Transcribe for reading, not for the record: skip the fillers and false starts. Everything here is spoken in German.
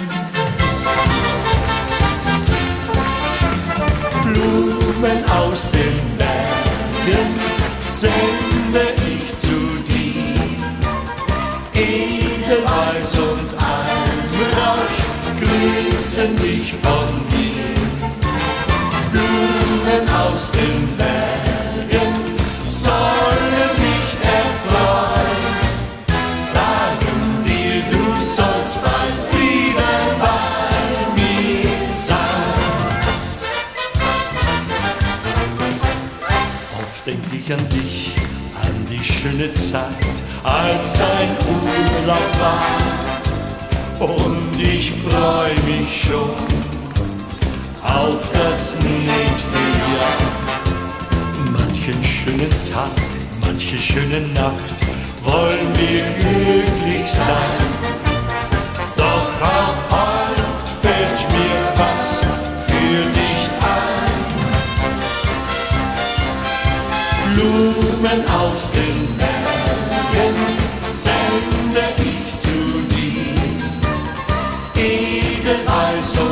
Blumen aus den Bergen sende ich zu dir. Edelweiß und Almenrausch grüßen dich von mir. Blumen aus den Bergen sollen mich erfreuen, sagen dir, du sollst bald wieder bei mir sein. Oft denk ich an dich, an die schöne Zeit, als dein Urlaub war, und ich freu mich schon auf das nächste Jahr. Manchen schönen Tag, manche schöne Nacht wollen wir glücklich sein. Doch auch heute fällt mir was für dich ein. Blumen aus den Bergen sende ich zu dir. Edelweiß